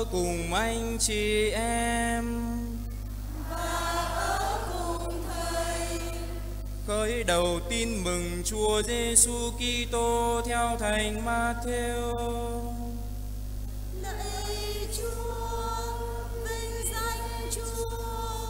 cùng anh chị em. Khởi đầu tin mừng Chúa Giêsu Kitô theo Thánh Matthew. Lạy Chúa, vinh danh Chúa.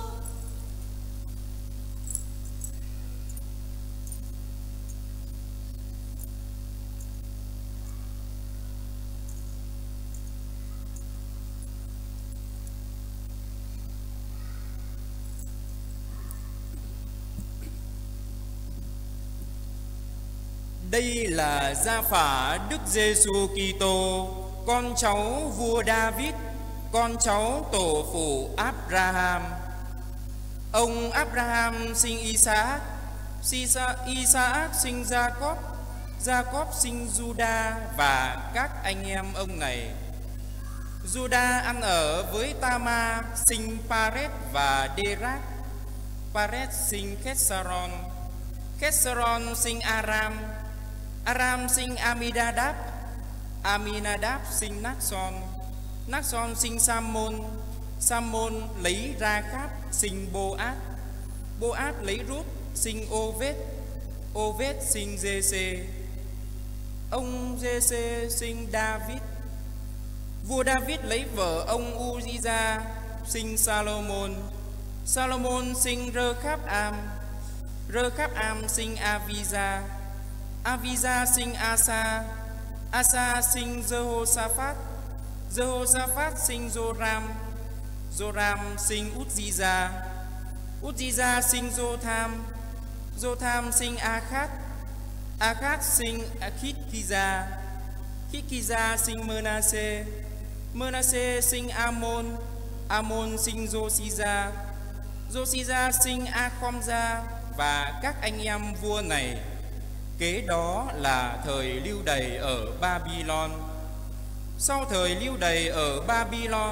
Đây là Gia Phả Đức Giêsu Kitô, con cháu vua David, con cháu tổ phụ Abraham. Ông Abraham sinh Isaac, Isaac sinh Jacob, Jacob sinh Juda và các anh em ông này. Juda ăn ở với Tama, sinh Paret và Derak. Paret sinh Ketsaron, Ketsaron sinh Aram, Aram sinh Aminadab, Aminadab sinh Naxon, Naxon sinh Sammon, Sammon lấy Ra-kháp sinh Boaz, Boaz lấy Rút sinh Ô-vết, Ô-vết sinh Giê-xê, ông Giê-xê sinh David. Vua David lấy vợ ông Uziza sinh Salomon, Salomon sinh Rơ-kháp-am, Rơ-kháp-am sinh Aviza, Aviza sinh Asa, Asa sinh Jehoshaphat, Jehoshaphat sinh Joram, Joram sinh Uzziya, Uzziya sinh Jotham, Jotham sinh Akhat, Akhat sinh Khitkiza, Khitkiza sinh Manasseh, Manasseh sinh Amon, Amon sinh Josiza, Josiza sinh Akhomza và các anh em vua này. Kế đó là thời lưu đày ở Babylon. Sau thời lưu đày ở Babylon,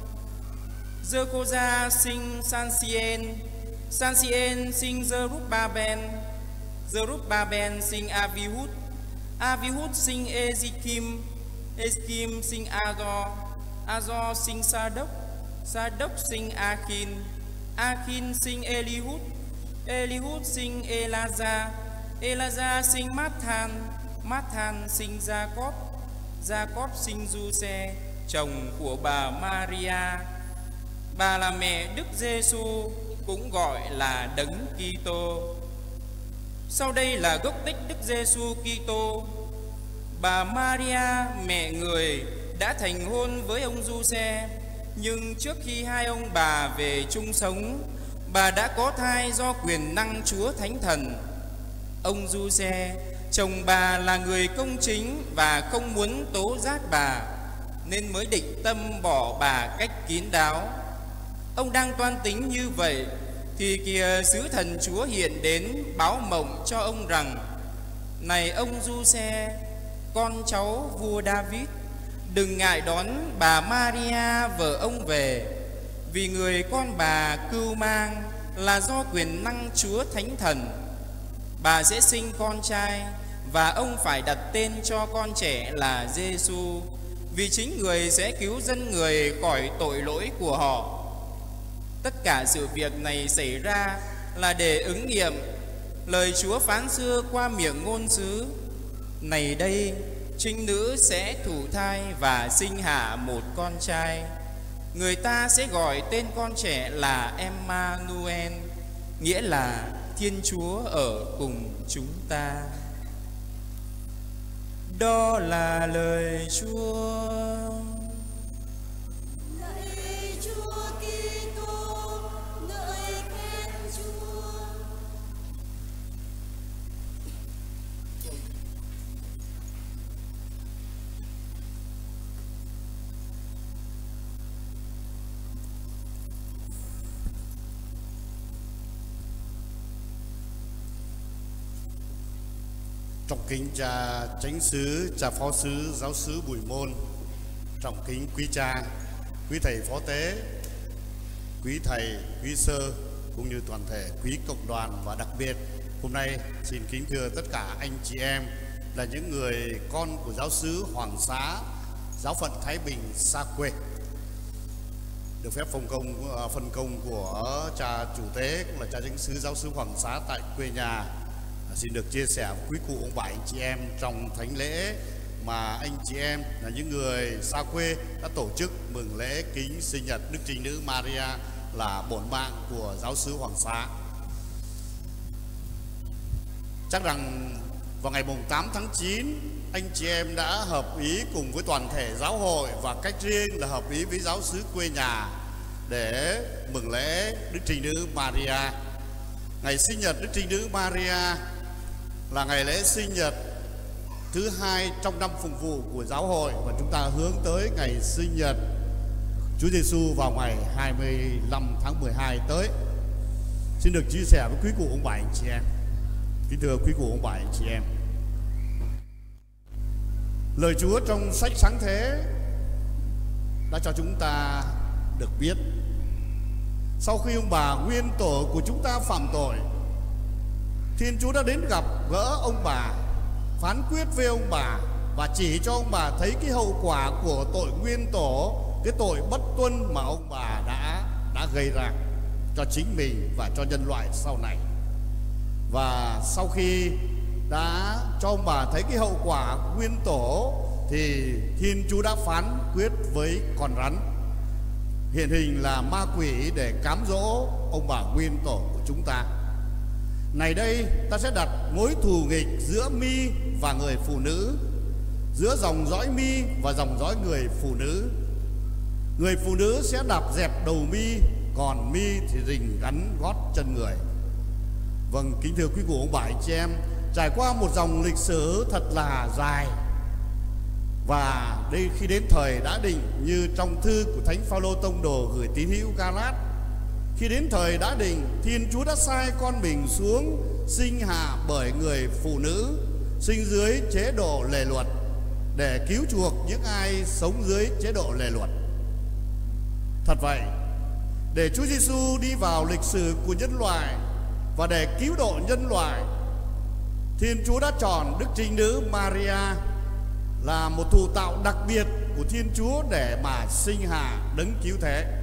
Jecôza sinh Sansien, Sansien sinh Zerubabel, Zerubabel sinh Avihud, Avihud sinh Ezikim, Ezikim sinh Azor, Azor sinh Sadoc, Sadoc sinh Akin, Akin sinh Elihud, Elihud sinh Elazar, Elazar sinh Mathan, Mathan sinh Jacob, Jacob sinh Giuse, chồng của bà Maria. Bà là mẹ Đức Giêsu, cũng gọi là Đấng Kitô. Sau đây là gốc tích Đức Giêsu Kitô. Bà Maria, mẹ người, đã thành hôn với ông Giuse, nhưng trước khi hai ông bà về chung sống, bà đã có thai do quyền năng Chúa Thánh Thần. Ông Giuse, chồng bà là người công chính và không muốn tố giác bà, nên mới định tâm bỏ bà cách kín đáo. Ông đang toan tính như vậy thì kìa sứ thần Chúa hiện đến báo mộng cho ông rằng: này ông Giuse, con cháu vua David, đừng ngại đón bà Maria vợ ông về, vì người con bà cưu mang là do quyền năng Chúa Thánh Thần. Bà sẽ sinh con trai và ông phải đặt tên cho con trẻ là Giêsu, vì chính người sẽ cứu dân người khỏi tội lỗi của họ. Tất cả sự việc này xảy ra là để ứng nghiệm lời Chúa phán xưa qua miệng ngôn sứ: này đây, trinh nữ sẽ thụ thai và sinh hạ một con trai. Người ta sẽ gọi tên con trẻ là Emmanuel, nghĩa là Thiên Chúa ở cùng chúng ta. Đó là lời Chúa. Lạy Chúa Kitô, ngợi khen Chúa. Trọng kính cha chánh xứ, cha phó xứ, giáo xứ Bùi Môn, trọng kính quý cha, quý thầy phó tế, quý thầy, quý sơ cũng như toàn thể quý cộng đoàn, và đặc biệt hôm nay xin kính thưa tất cả anh chị em là những người con của giáo xứ Hoàng Xá, giáo phận Thái Bình xa quê. được phép phân công của cha chủ tế cũng là cha chánh xứ giáo xứ Hoàng Xá tại quê nhà xin được chia sẻ với quý cụ ông bà anh chị em trong thánh lễ mà anh chị em là những người xa quê đã tổ chức mừng lễ kính sinh nhật Đức Trinh Nữ Maria là bổn mạng của giáo xứ Hoàng Xá. Chắc rằng vào ngày 8 tháng 9 anh chị em đã hợp ý cùng với toàn thể giáo hội và cách riêng là hợp ý với giáo xứ quê nhà để mừng lễ Đức Trinh Nữ Maria. Ngày sinh nhật Đức Trinh Nữ Maria là ngày lễ sinh nhật thứ hai trong năm phụng vụ của giáo hội và chúng ta hướng tới ngày sinh nhật Chúa Giêsu vào ngày 25 tháng 12 tới. Xin được chia sẻ với quý cụ ông bà anh chị em. Kính thưa quý cụ ông bà anh chị em, lời Chúa trong sách Sáng Thế đã cho chúng ta được biết sau khi ông bà nguyên tổ của chúng ta phạm tội, Thiên Chúa đã đến gặp gỡ ông bà, phán quyết với ông bà và chỉ cho ông bà thấy cái hậu quả của tội nguyên tổ, cái tội bất tuân mà ông bà đã gây ra cho chính mình và cho nhân loại sau này. Và sau khi đã cho ông bà thấy cái hậu quả nguyên tổ thì Thiên Chúa đã phán quyết với con rắn, hiện hình là ma quỷ để cám dỗ ông bà nguyên tổ của chúng ta. Này đây ta sẽ đặt mối thù nghịch giữa Mi và người phụ nữ, giữa dòng dõi Mi và dòng dõi người phụ nữ. Người phụ nữ sẽ đạp dẹp đầu Mi, còn Mi thì rình gắn gót chân người. Vâng, kính thưa quý cụ ông bà anh chị em, trải qua một dòng lịch sử thật là dài, và đây khi đến thời đã định như trong thư của Thánh Phaolô tông đồ gửi tín hữu Galat, khi đến thời đã định, Thiên Chúa đã sai con mình xuống sinh hạ bởi người phụ nữ, sinh dưới chế độ lề luật để cứu chuộc những ai sống dưới chế độ lề luật. Thật vậy, để Chúa Giêsu đi vào lịch sử của nhân loại và để cứu độ nhân loại, Thiên Chúa đã chọn Đức Trinh Nữ Maria là một thụ tạo đặc biệt của Thiên Chúa để mà sinh hạ đấng cứu thế.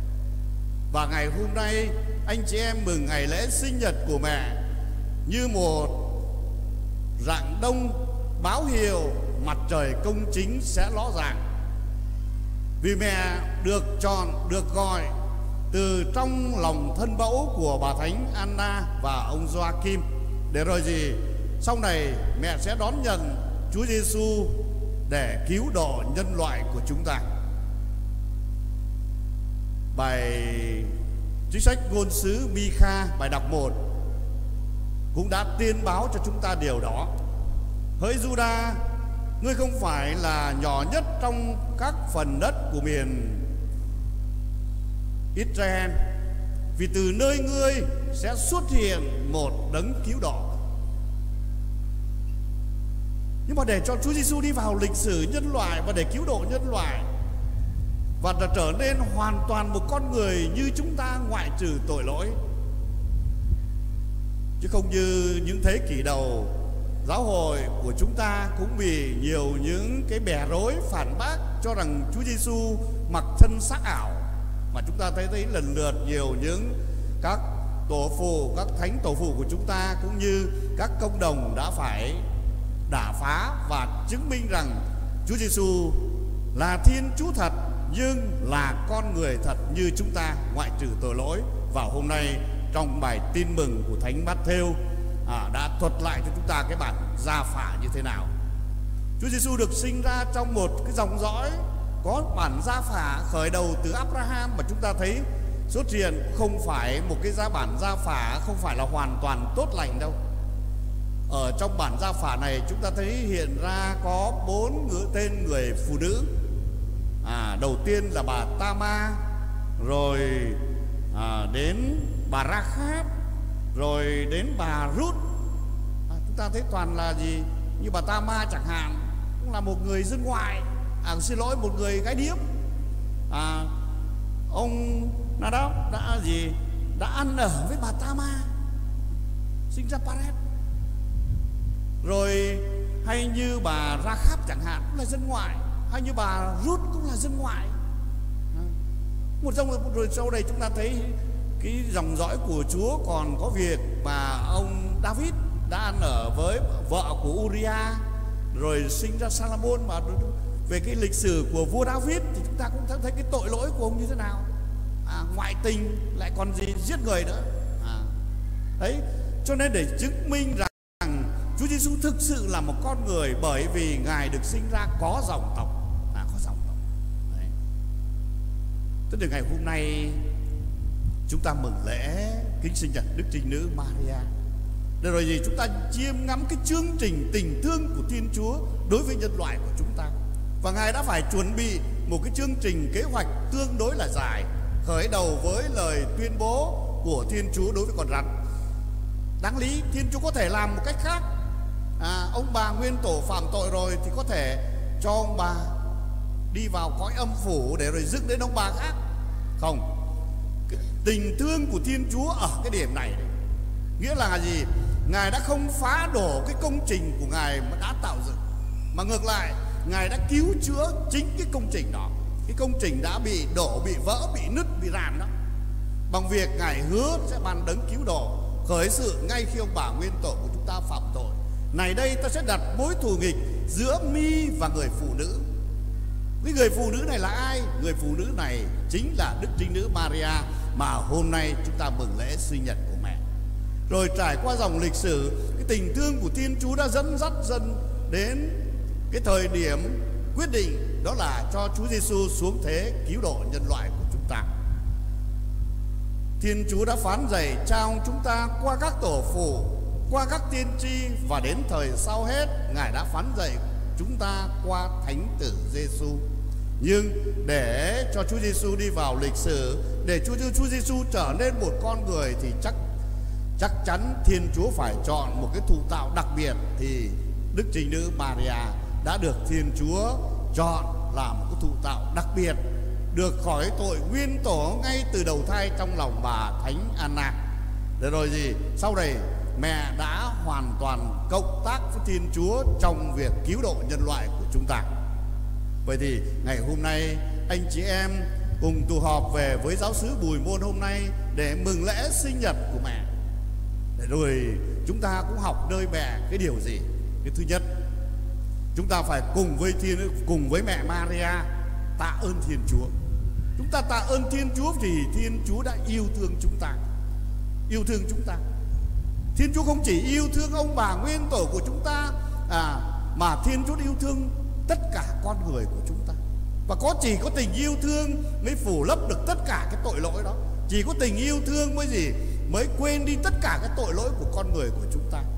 Và ngày hôm nay anh chị em mừng ngày lễ sinh nhật của mẹ như một rạng đông báo hiệu mặt trời công chính sẽ ló dạng. Vì mẹ được chọn, được gọi từ trong lòng thân mẫu của bà Thánh Anna và ông Gioakim, để rồi gì sau này mẹ sẽ đón nhận Chúa Giêsu để cứu độ nhân loại của chúng ta. Bài chính sách ngôn sứ Mi-kha bài đọc 1 cũng đã tiên báo cho chúng ta điều đó. Hỡi Giuđa, ngươi không phải là nhỏ nhất trong các phần đất của miền Israel, vì từ nơi ngươi sẽ xuất hiện một đấng cứu độ. Nhưng mà để cho Chúa Giêsu đi vào lịch sử nhân loại và để cứu độ nhân loại và trở nên hoàn toàn một con người như chúng ta ngoại trừ tội lỗi, chứ không như những thế kỷ đầu giáo hội của chúng ta cũng bị nhiều những cái bè rối phản bác cho rằng Chúa Giêsu mặc thân xác ảo, mà chúng ta thấy lần lượt nhiều những các tổ phụ, các thánh tổ phụ của chúng ta cũng như các công đồng đã phải đả phá và chứng minh rằng Chúa Giêsu là Thiên Chúa thật nhưng là con người thật như chúng ta ngoại trừ tội lỗi. Và hôm nay trong bài tin mừng của Thánh Mát-thêu đã thuật lại cho chúng ta cái bản gia phả như thế nào. Chúa Giêsu được sinh ra trong một cái dòng dõi có bản gia phả khởi đầu từ Abraham, mà chúng ta thấy xuất hiện không phải một cái bản gia phả không phải là hoàn toàn tốt lành đâu. Ở trong bản gia phả này chúng ta thấy hiện ra có 4 tên người phụ nữ. Đầu tiên là bà Tama, rồi đến bà Ra-kháp, rồi đến bà Rút. Chúng ta thấy toàn là gì? Như bà Tama chẳng hạn cũng là một người dân ngoại, một người gái điếm. Ông Nadab đã ăn ở với bà Tama, sinh ra Paret. Rồi hay như bà Ra-kháp chẳng hạn cũng là dân ngoại, hay như bà Rút cũng là dân ngoại. Một dòng rồi sau đây chúng ta thấy cái dòng dõi của Chúa còn có việc mà ông David đã ăn ở với vợ của Uriah, rồi sinh ra Salomon. Mà về cái lịch sử của vua David thì chúng ta cũng thấy cái tội lỗi của ông như thế nào. Ngoại tình lại còn gì giết người nữa. Đấy, cho nên để chứng minh rằng Chúa Giêsu thực sự là một con người, bởi vì Ngài được sinh ra có dòng tộc, có dòng tộc. Đấy. Thế từ ngày hôm nay chúng ta mừng lễ kính sinh nhật Đức Trinh Nữ Maria. Để rồi gì chúng ta chiêm ngắm cái chương trình tình thương của Thiên Chúa đối với nhân loại của chúng ta. Và Ngài đã phải chuẩn bị một cái chương trình kế hoạch tương đối là dài, khởi đầu với lời tuyên bố của Thiên Chúa đối với con rắn. Đáng lý Thiên Chúa có thể làm một cách khác. Ông bà nguyên tổ phạm tội rồi thì có thể cho ông bà đi vào cõi âm phủ để rồi dựng đến ông bà khác. Không, tình thương của Thiên Chúa ở cái điểm này, nghĩa là gì? Ngài đã không phá đổ cái công trình của Ngài mà đã tạo dựng, mà ngược lại Ngài đã cứu chữa chính cái công trình đó. Cái công trình đã bị đổ, bị vỡ, bị nứt, bị rạn đó, bằng việc Ngài hứa sẽ ban đấng cứu độ khởi sự ngay khi ông bà nguyên tổ của chúng ta phạm tội. Này đây ta sẽ đặt mối thù nghịch giữa mi và người phụ nữ. Cái người phụ nữ này là ai? Người phụ nữ này chính là Đức Trinh Nữ Maria mà hôm nay chúng ta mừng lễ sinh nhật của mẹ. Rồi trải qua dòng lịch sử, cái tình thương của Thiên Chúa đã dẫn dắt dân đến cái thời điểm quyết định, đó là cho Chúa Giêsu xuống thế cứu độ nhân loại của chúng ta. Thiên Chúa đã phán dạy trao chúng ta qua các tổ phụ, qua các tiên tri, và đến thời sau hết Ngài đã phán dạy chúng ta qua Thánh tử Giêsu. Nhưng để cho Chúa Giêsu đi vào lịch sử, để Chúa Giêsu trở nên một con người thì chắc chắn Thiên Chúa phải chọn một cái thụ tạo đặc biệt. Thì Đức Trinh Nữ Maria đã được Thiên Chúa chọn là một cái thụ tạo đặc biệt, được khỏi tội nguyên tổ ngay từ đầu thai trong lòng bà Thánh Anna. Để rồi gì? Sau này mẹ đã hoàn toàn cộng tác với Thiên Chúa trong việc cứu độ nhân loại của chúng ta. Vậy thì ngày hôm nay anh chị em cùng tụ họp về với giáo xứ Bùi Môn hôm nay để mừng lễ sinh nhật của mẹ. Để rồi chúng ta cũng học nơi mẹ cái điều gì? Cái thứ nhất, chúng ta phải cùng với mẹ Maria tạ ơn Thiên Chúa. Chúng ta tạ ơn Thiên Chúa vì Thiên Chúa đã yêu thương chúng ta. Yêu thương chúng ta. Thiên Chúa không chỉ yêu thương ông bà nguyên tổ của chúng ta, mà Thiên Chúa yêu thương tất cả con người của chúng ta. Và chỉ có tình yêu thương mới phủ lấp được tất cả cái tội lỗi đó. Chỉ có tình yêu thương mới quên đi tất cả cái tội lỗi của con người của chúng ta.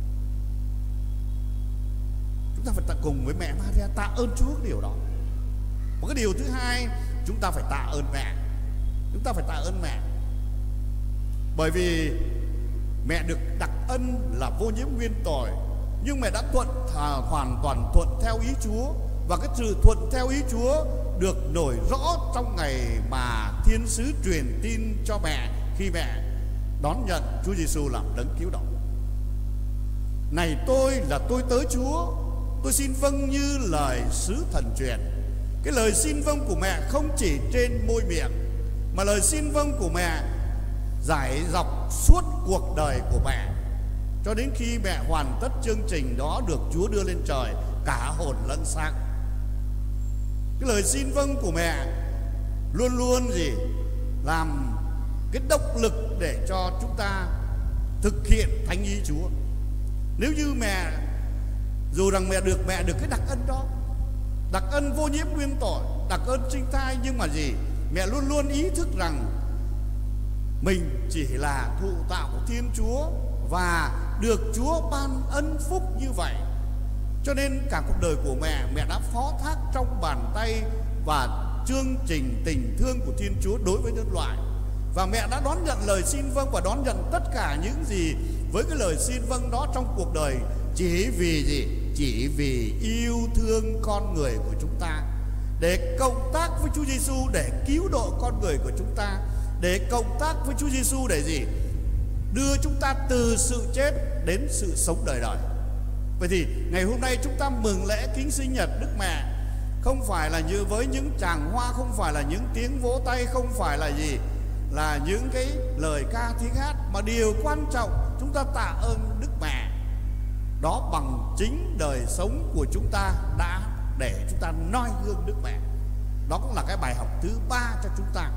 Chúng ta phải cùng với mẹ Maria tạ ơn Chúa cái điều đó. Một cái điều thứ hai, chúng ta phải tạ ơn mẹ. Chúng ta phải tạ ơn mẹ, bởi vì mẹ được đặc ân là vô nhiễm nguyên tội, nhưng mẹ đã hoàn toàn thuận theo ý Chúa. Và cái sự thuận theo ý Chúa được nổi rõ trong ngày mà thiên sứ truyền tin cho mẹ khi mẹ đón nhận Chúa Giêsu làm đấng cứu độ. Này tôi là tôi tớ Chúa, tôi xin vâng như lời sứ thần truyền. Cái lời xin vâng của mẹ không chỉ trên môi miệng, mà lời xin vâng của mẹ giải dọc suốt cuộc đời của mẹ, cho đến khi mẹ hoàn tất chương trình đó được Chúa đưa lên trời cả hồn lẫn xác. Cái lời xin vâng của mẹ luôn luôn làm cái động lực để cho chúng ta thực hiện thánh ý Chúa. Nếu như mẹ, dù rằng mẹ được cái đặc ân đó, đặc ân vô nhiễm nguyên tội, đặc ân sinh thai, nhưng mà mẹ luôn luôn ý thức rằng mình chỉ là thụ tạo của Thiên Chúa và được Chúa ban ân phúc như vậy. Cho nên cả cuộc đời của mẹ đã phó thác trong bàn tay và chương trình tình thương của Thiên Chúa đối với nhân loại. Và mẹ đã đón nhận lời xin vâng và đón nhận tất cả những gì với cái lời xin vâng đó trong cuộc đời, chỉ vì chỉ vì yêu thương con người của chúng ta, để cộng tác với Chúa Giêsu để cứu độ con người của chúng ta, để cộng tác với Chúa Giêsu để đưa chúng ta từ sự chết đến sự sống đời đời. Vậy thì ngày hôm nay chúng ta mừng lễ kính sinh nhật Đức Mẹ không phải là như với những tràng hoa, không phải là những tiếng vỗ tay, không phải là gì, là những cái lời ca tiếng hát, mà điều quan trọng chúng ta tạ ơn Đức Mẹ đó bằng chính đời sống của chúng ta đã để chúng ta noi gương Đức Mẹ. Đó cũng là cái bài học thứ 3 cho chúng ta.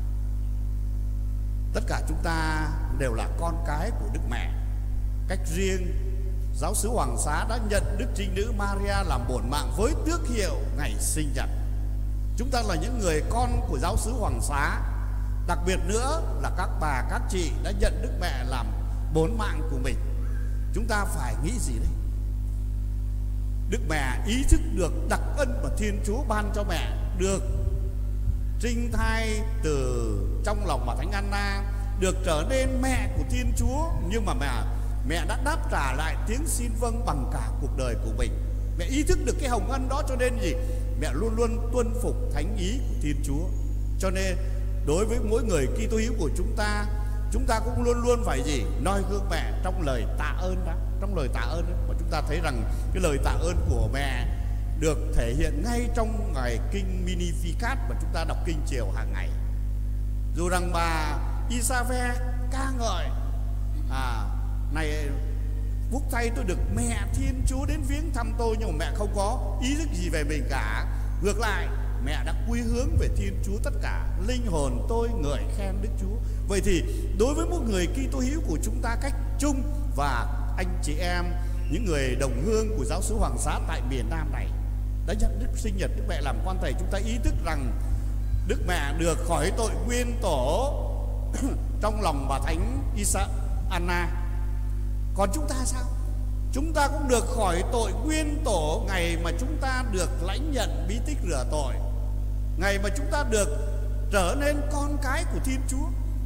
Tất cả chúng ta đều là con cái của Đức Mẹ. Cách riêng, Giáo xứ Hoàng Xá đã nhận Đức Trinh Nữ Maria làm bổn mạng với tước hiệu ngày sinh nhật. Chúng ta là những người con của Giáo xứ Hoàng Xá. Đặc biệt nữa là các bà, các chị đã nhận Đức Mẹ làm bổn mạng của mình. Chúng ta phải nghĩ gì đây? Đức Mẹ ý thức được đặc ân mà Thiên Chúa ban cho mẹ, được trinh thai từ trong lòng bà Thánh Anna, được trở nên mẹ của Thiên Chúa. Nhưng mà mẹ đã đáp trả lại tiếng xin vâng bằng cả cuộc đời của mình. Mẹ ý thức được cái hồng ân đó, cho nên gì? Mẹ luôn luôn tuân phục thánh ý của Thiên Chúa. Cho nên đối với mỗi người Kitô hữu của chúng ta cũng luôn luôn phải gì? Noi gương mẹ trong lời tạ ơn đó. Trong lời tạ ơn đó, mà chúng ta thấy rằng cái lời tạ ơn của mẹ được thể hiện ngay trong ngày kinh Magnificat mà chúng ta đọc kinh chiều hàng ngày. Dù rằng bà Isabel ca ngợi này, phúc thay tôi được mẹ Thiên Chúa đến viếng thăm tôi, nhưng mà mẹ không có ý thức gì về mình cả. Ngược lại, mẹ đã quy hướng về Thiên Chúa tất cả. Linh hồn tôi ngợi khen Đức Chúa. Vậy thì đối với một người Kitô hữu của chúng ta cách chung, và anh chị em, những người đồng hương của Giáo xứ Hoàng Xá tại miền Nam này đã nhận Đức sinh nhật Đức Mẹ làm quan thầy, chúng ta ý thức rằng Đức Mẹ được khỏi tội nguyên tổ trong lòng bà Thánh Anna. Còn chúng ta sao? Chúng ta cũng được khỏi tội nguyên tổ ngày mà chúng ta được lãnh nhận bí tích rửa tội, ngày mà chúng ta được trở nên con cái của Thiên Chúa.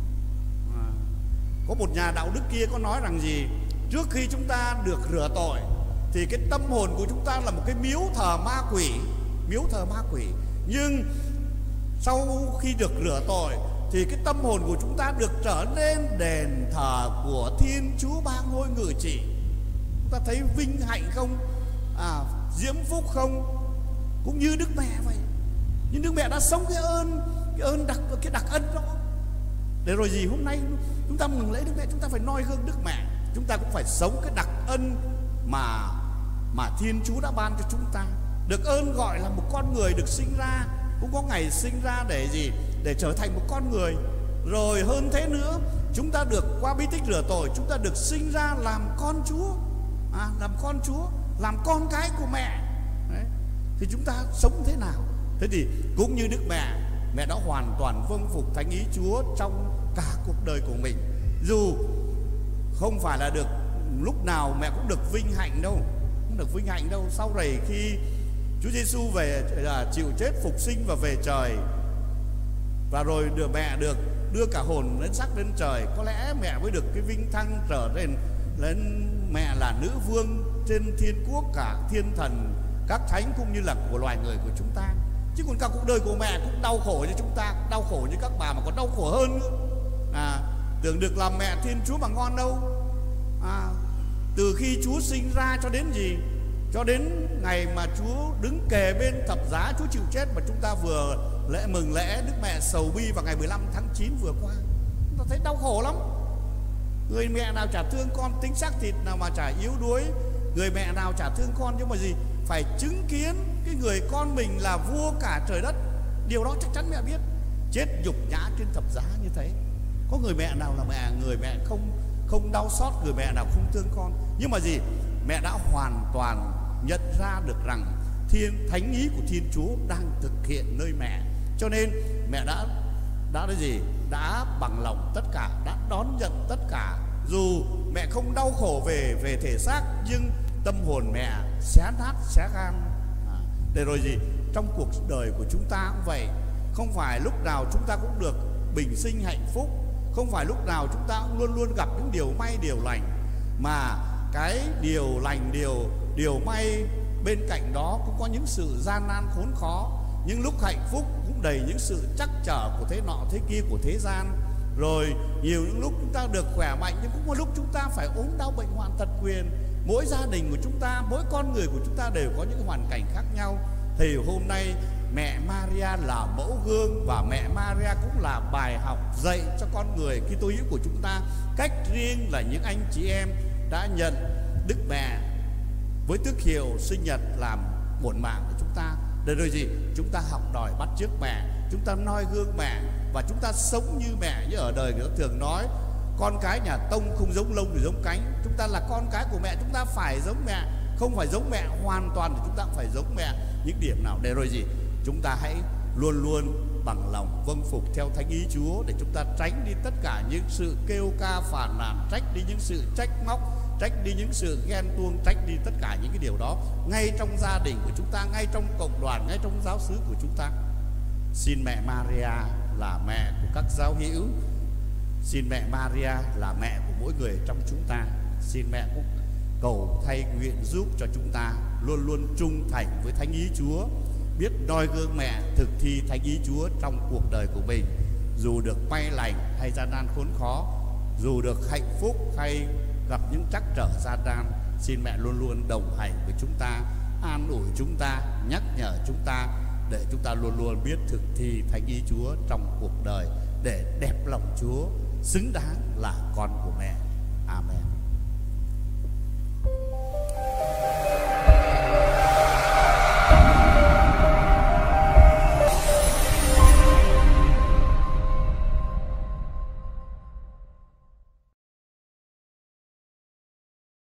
Có một nhà đạo đức kia có nói rằng gì? Trước khi chúng ta được rửa tội thì cái tâm hồn của chúng ta là một cái miếu thờ ma quỷ. Miếu thờ ma quỷ. Nhưng sau khi được rửa tội thì cái tâm hồn của chúng ta được trở nên đền thờ của Thiên Chúa ba ngôi ngự trị. Chúng ta thấy vinh hạnh không? Diễm phúc không? Cũng như Đức Mẹ vậy. Nhưng Đức Mẹ đã sống cái đặc ân đó. Để rồi gì, hôm nay chúng ta mừng lễ Đức Mẹ, chúng ta phải noi gương Đức Mẹ. Chúng ta cũng phải sống cái đặc ân mà Thiên Chúa đã ban cho chúng ta. Được ơn gọi là một con người được sinh ra, cũng có ngày sinh ra để gì? Để trở thành một con người. Rồi hơn thế nữa, chúng ta được qua bí tích rửa tội, chúng ta được sinh ra làm con Chúa, làm con Chúa, làm con cái của mẹ. Đấy. Thì chúng ta sống thế nào? Thế thì cũng như Đức Mẹ, mẹ đã hoàn toàn vâng phục thánh ý Chúa trong cả cuộc đời của mình. Dù không phải là được lúc nào mẹ cũng được vinh hạnh đâu, không được vinh hạnh đâu. Sau này khi Chúa Giêsu về chịu chết, phục sinh và về trời, và rồi mẹ được đưa cả hồn đến xác lên trời, có lẽ mẹ mới được cái vinh thăng trở lên mẹ là nữ vương trên thiên quốc, cả thiên thần, các thánh cũng như là của loài người của chúng ta. Chứ còn cả cuộc đời của mẹ cũng đau khổ như chúng ta, đau khổ như các bà, mà còn đau khổ hơn nữa. Tưởng được làm mẹ Thiên Chúa mà ngon đâu. Từ khi Chúa sinh ra cho đến gì? Cho đến ngày mà Chúa đứng kề bên thập giá, Chúa chịu chết, mà chúng ta vừa mừng lễ Đức Mẹ Sầu Bi vào ngày 15 tháng 9 vừa qua. Chúng ta thấy đau khổ lắm. Người mẹ nào chả thương con, tính xác thịt nào mà chả yếu đuối. Người mẹ nào chả thương con, nhưng mà gì? Phải chứng kiến cái người con mình là vua cả trời đất. Điều đó chắc chắn mẹ biết. Chết nhục nhã trên thập giá như thế. Có người mẹ nào là người mẹ không đau xót, người mẹ nào không thương con. Nhưng mà gì? Mẹ đã hoàn toàn nhận ra được rằng thánh ý của Thiên Chúa đang thực hiện nơi mẹ. Cho nên mẹ đã gì? Đã bằng lòng tất cả, đã đón nhận tất cả. Dù mẹ không đau khổ về thể xác, nhưng tâm hồn mẹ xé nát, xé gan. Để rồi gì? Trong cuộc đời của chúng ta cũng vậy. Không phải lúc nào chúng ta cũng được bình sinh hạnh phúc, không phải lúc nào chúng ta cũng luôn luôn gặp những điều may, điều lành. Mà cái điều lành, điều may bên cạnh đó cũng có những sự gian nan khốn khó. Những lúc hạnh phúc cũng đầy những sự trắc trở của thế nọ thế kia của thế gian. Rồi nhiều những lúc chúng ta được khỏe mạnh, nhưng cũng có lúc chúng ta phải ốm đau bệnh hoạn tật nguyền. Mỗi gia đình của chúng ta, mỗi con người của chúng ta đều có những hoàn cảnh khác nhau. thì hôm nay mẹ Maria là mẫu gương, và mẹ Maria cũng là bài học dạy cho con người Kitô hữu của chúng ta. Cách riêng là những anh chị em đã nhận Đức Mẹ với tước hiệu sinh nhật làm muộn màng của chúng ta, để rồi gì? Chúng ta học đòi bắt chước mẹ, chúng ta noi gương mẹ, và chúng ta sống như mẹ. Như ở đời người ta thường nói, con cái nhà Tông không giống lông thì giống cánh. Chúng ta là con cái của mẹ, chúng ta phải giống mẹ. Không phải giống mẹ hoàn toàn thì chúng ta cũng phải giống mẹ những điểm nào, để rồi gì? Chúng ta hãy luôn luôn bằng lòng vâng phục theo thánh ý Chúa, để chúng ta tránh đi tất cả những sự kêu ca phàn nàn, tránh đi những sự trách móc, tránh đi những sự ghen tuông, tránh đi tất cả những cái điều đó ngay trong gia đình của chúng ta, ngay trong cộng đoàn, ngay trong giáo xứ của chúng ta. Xin mẹ Maria là mẹ của các giáo hữu, xin mẹ Maria là mẹ của mỗi người trong chúng ta. Xin mẹ cũng cầu thay nguyện giúp cho chúng ta luôn luôn trung thành với thánh ý Chúa, biết noi gương mẹ, thực thi thánh ý Chúa trong cuộc đời của mình. Dù được may lành hay gian nan khốn khó, dù được hạnh phúc hay gặp những trắc trở gian nan, xin mẹ luôn luôn đồng hành với chúng ta, an ủi chúng ta, nhắc nhở chúng ta, để chúng ta luôn luôn biết thực thi thánh ý Chúa trong cuộc đời, để đẹp lòng Chúa, xứng đáng là con của mẹ. Amen.